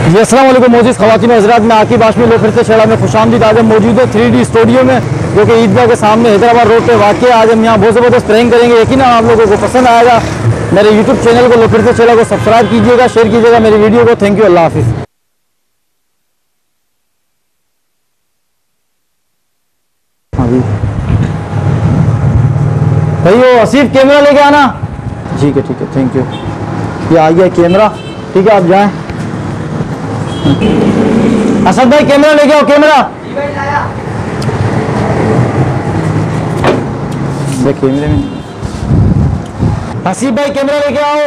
जी अस्सलाम वालेकुम मोजिज़ ख़वातीन व हज़रात, मैं आकिब हाशमी लोग फिर से चेरा में खुशामदीद। आज हम मौजूद है 3D स्टूडियो में, जो कि ईदगाह के सामने हैदराबाद रोड पे वाक़ है। आज हम यहाँ बहुत ज़बरदस्त प्रैंक करेंगे, यकीन आप लोगों को पसंद आएगा। मेरे यूट्यूब चैनल को लोग फिर से चेरा को सब्सक्राइब कीजिएगा, शेयर कीजिएगा मेरी वीडियो को। थैंक यू, अल्लाह हाफिज़। हाँ जी भाई, वो आसिफ कैमरा लेके आना। ठीक है, थैंक यू। ये आ गया कैमरा, ठीक है आप जाएं। असद भाई कैमरा लेके आओ, कैमरा कैमरे में। आसिफ भाई कैमरा लेके आओ।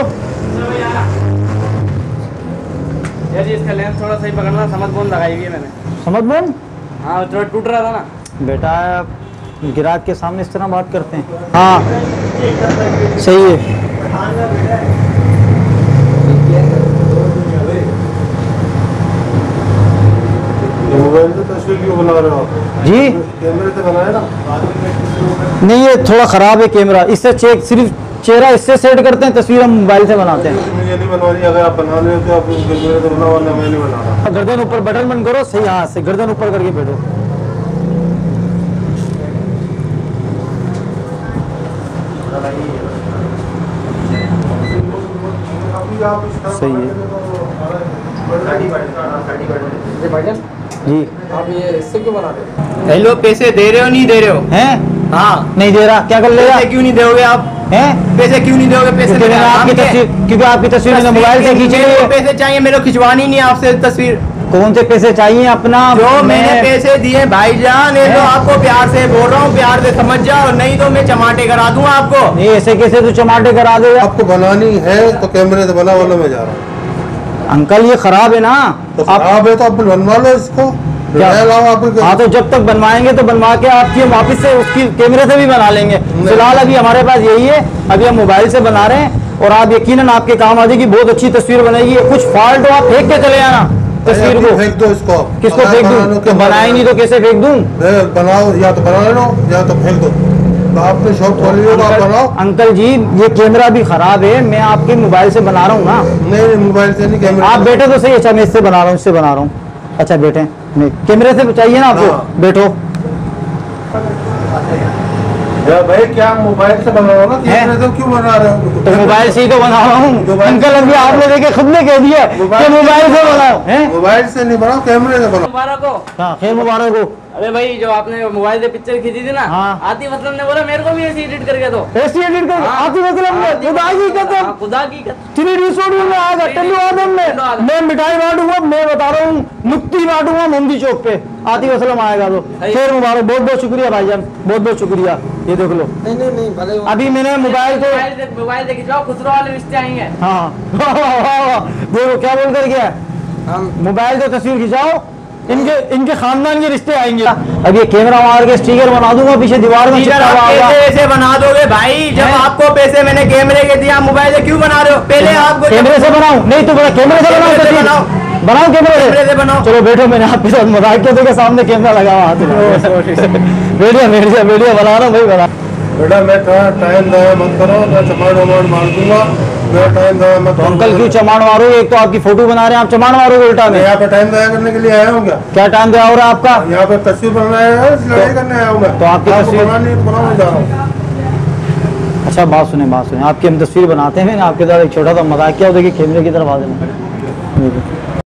यार जी इसका लेंस थोड़ा सही पकड़ना, समझ बोन लगाई हुई है मैंने। समझ बोन? हाँ थोड़ा टूट रहा था ना बेटा, गिराक के सामने इस तरह बात करते हैं। हाँ सही है। मोबाइल से तस्वीर क्यों बना रहे हो आप? जी कैमरे से बनाए ना। नहीं, ये थोड़ा ख़राब है कैमरा, इससे चेक सिर्फ चेहरा इससे सेट करते हैं, तस्वीर हम मोबाइल से बनाते हैं। मुझे नहीं बनवानी, अगर आप बना रहे हो तो आप कैमरे से बनाओ, वरना मैं नहीं बना रहा। गर्दन ऊपर, बटन बंद करो, सही हाथ से गर्दन ऊपर करके बैठो। सही है जी। आप ये इससे क्यों बना रहे हो? हेलो, पैसे दे रहे हो नहीं दे रहे हो? हैं? हाँ, नहीं दे रहा, क्या कर लेगा? पैसे क्यों नहीं दोगे आप? हैं? पैसे क्यों नहीं दोगे? पैसे क्योंकि मैंने आपकी तस्वीर, क्योंकि आपकी तस्वीर मैंने मोबाइल से खींची है। पैसे चाहिए मेरे को, खिंचवानी नहीं आपसे तस्वीर। कौन से पैसे चाहिए? अपना जो मैंने पैसे दिए भाईजान, ये तो आपको प्यार से बोल रहा हूँ, प्यार से समझ जाओ, नहीं तो मैं चमाटे करा दूंगा आपको। नहीं, ऐसे कैसे तू चमाटे करा देगा? आपको बनानी है तो कैमरे से बना, वरना मैं जा रहा हूँ। अंकल ये खराब है ना। तो खराब है तो आप बनवा लो इसको। हाँ तो जब तक बनवाएंगे तो बनवा के आपकी हम वापिस से उसकी कैमरे से भी बना लेंगे। फिलहाल अभी हमारे पास यही है, अभी हम मोबाइल से बना रहे हैं और आप यकीनन आपके काम आ जाएगी, बहुत अच्छी तस्वीर बनेगी। कुछ फॉल्ट हो आप फेंक के चले आना तस्वीर को। फेंक दो इसको। किसको फेंक दूं? तो बनाए नहीं तो कैसे फेंक दूं? बनाओ, या तो बना लो या तो फेंक दो। तो आपने शौक खोली हो तो आप बनाओ। अंकल जी ये कैमरा भी खराब है, मैं आपके मोबाइल से बना रहा हूँ ना। नहीं, मोबाइल से नहीं, कैमरा। आप बैठे तो सही। अच्छा मैं इससे बना रहा हूँ, इससे बना रहा हूँ। अच्छा बैठे, नहीं कैमरे से चाहिए ना आपको? बैठो। भाई क्या मोबाइल से बना रहा हूँ ना, कैमरे से क्यों बना रहे हो? तो मोबाइल से ही तो बना रहा हूँ अंकल। अभी आपने देखे खुद ने कह दिया कि मोबाइल से बनाओ। मोबाइल से नहीं बनाओ, कैमरे से बनाओ। मुबारक हो। हाँ खैर मुबारक हो। अरे भाई, जो आपने मोबाइल से पिक्चर खींची थी ना, हाँ। आतिफ असलम ने बोला मेरे को भी ऐसे एडिट करके दो। ऐसी एडिट कर आतिफ असलम ने, खुदा की कसम, खुदा की कसम। 3D स्टूडियो में आएगा टल्लू आदम में। मैं मिठाई बांटूंगा, मैं बता रहा हूँ, नुक्ती बांटूंगा मोमदी चौक पे। आतिफ असलम आएगा तो खैर मुबारक। बहुत बहुत शुक्रिया भाईजान, बहुत बहुत शुक्रिया। ये देख लो। नहीं, अभी मैंने मोबाइल से खिंचवाओ, खुसरो वाले रिश्ते आएंगे। हाँ देखो क्या बोल कर गया, मोबाइल से तस्वीर खिंचाओ, इनके खानदान के रिश्ते आएंगे। अब ये कैमरा मार के स्टिकर बना दूंगा पीछे दीवार में। कैसे बना दोगे भाई? जब आपको पैसे मैंने कैमरे के दिया, मोबाइल से क्यों बना रहे हो? पहले आपको कैमरे से बनाऊं? नहीं तो बड़ा कैमरे से बनाओ, बनाओ कैमरे से बनाओ। चलो बैठो, मैंने आपके साथ मजाक किया था, सामने कैमरा लगा हुआ वीडियो बना रहा हूँ भाई, बना। बेटा मैं टाइम दया मत करो, मैं चमाड़ वमाड़ मार दूंगा। मैं टाइम दया मत। अंकल क्यों चमाड़ मारो? एक तो आपकी फोटो बना रहे हैं, आप चमाड़ मारोगे उल्टा में। यहाँ पे टाइम दया करने के लिए आया हूँ क्या? क्या टाइम दया हो रहा है आपका? यहाँ पे तस्वीर बनाना है, लड़ाई करने आया हूँ मैं। तो आपकी तस्वीर बनानी है, बनाने जा रहा हूँ। अच्छा बात सुने, आपकी हम तस्वीर बनाते हैं। मैंने आपके साथ एक छोटा सा मजाक किया, देखिए कैमरे की तरफ आ जाना।